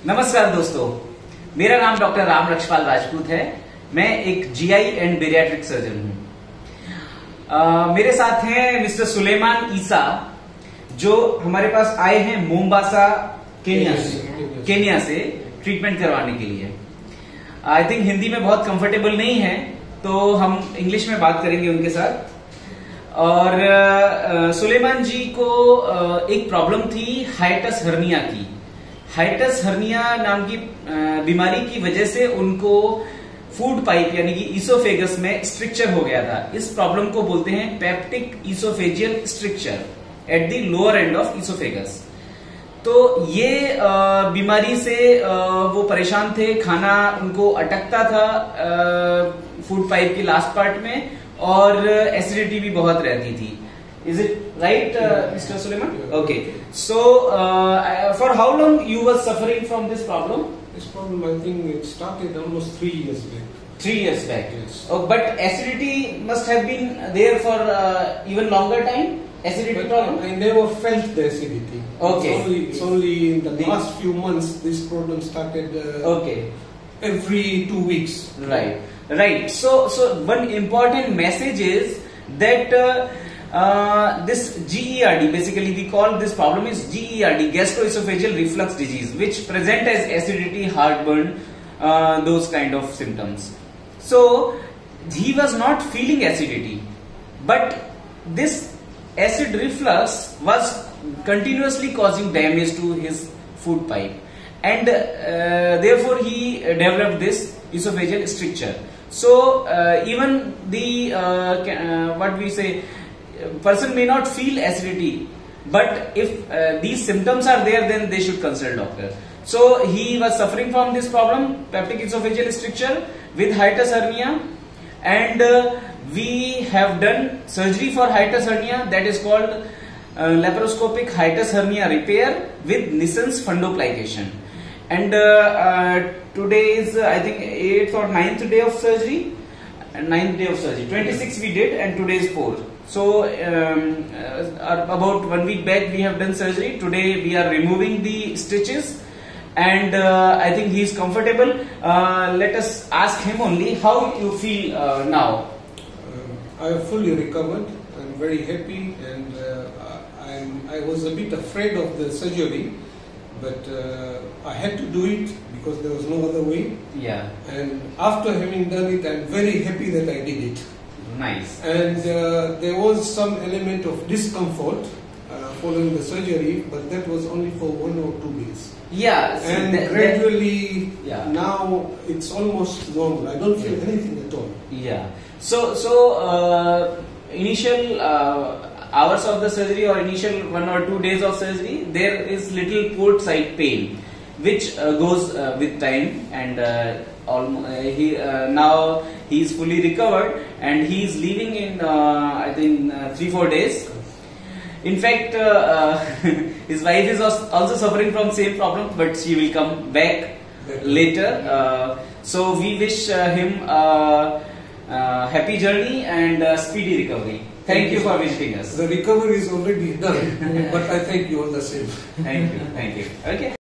नमस्कार दोस्तों, मेरा नाम डॉक्टर राजपूत है। मैं एक जीआई एंड बेरियाट्रिक सर्जन हूं। मेरे साथ हैं मिस्टर सुलेमान ईसा, जो हमारे पास आए हैं मोम्बासा केनिया से ट्रीटमेंट करवाने के लिए। आई थिंक हिंदी में बहुत कंफर्टेबल नहीं है, तो हम इंग्लिश में बात करेंगे उनके साथ। और सुलेमान जी को एक प्रॉब्लम थी हाइटस हर्निया की। हाइटस हर्निया नाम की बीमारी की वजह से उनको फूड पाइप यानी कि इसोफेगस में स्ट्रिक्चर हो गया था। इस प्रॉब्लम को बोलते हैं peptic oesophageal stricture at the lower end of oesophagus. तो ये बीमारी से वो परेशान थे, खाना उनको अटकता था फूड पाइप की लास्ट पार्ट में, और एसिडिटी भी बहुत रहती थी। Is it right, Mr. Suleiman? Okay. So, for how long you were suffering from this problem? This problem, I think, it started almost 3 years back. 3 years back. Yes. Oh, but acidity must have been there for even longer time. Acidity problem. I never felt the acidity. Okay. It's only in the last few months this problem started. Okay. Every 2 weeks. Right. Right. So one important message is that. This GERD, basically we call this problem is GERD, gastroesophageal reflux disease, which present as acidity, heartburn, those kind of symptoms. So he was not feeling acidity, but this acid reflux was continuously causing damage to his food pipe, and therefore he developed this esophageal stricture. So even the what we say, person may not feel acidity, but if these symptoms are there, then they should consult doctor. So he was suffering from this problem, peptic esophageal stricture with hiatus hernia, and we have done surgery for hiatus hernia, that is called laparoscopic hiatus hernia repair with Nissen's fundoplication. And today is I think 8th or 9th day of surgery. 9th day of surgery. 26 we did, and today is 4th. So about 1 week back we have done surgery. Today we are removing the stitches, and I think he is comfortable. Let us ask him only how you feel now. I have fully recovered. I'm very happy, and I was a bit afraid of the surgery, but I had to do it because there was no other way. Yeah. And after having done it, I'm very happy that I did it. Nice. And there was some element of discomfort following the surgery, but that was only for 1 or 2 days. Yeah. And gradually, yeah. Now it's almost normal. I don't feel anything at all. Yeah. So initial hours of the surgery, or initial 1 or 2 days of surgery, there is little port side pain, which goes with time, and now he is fully recovered, and he is leaving in I think 3-4 days. In fact, his wife is also suffering from same problem, but she will come back later. So we wish him happy journey and speedy recovery. Thank you for visiting us. The recovery is already done, but I thank you all the same. Thank you. Okay.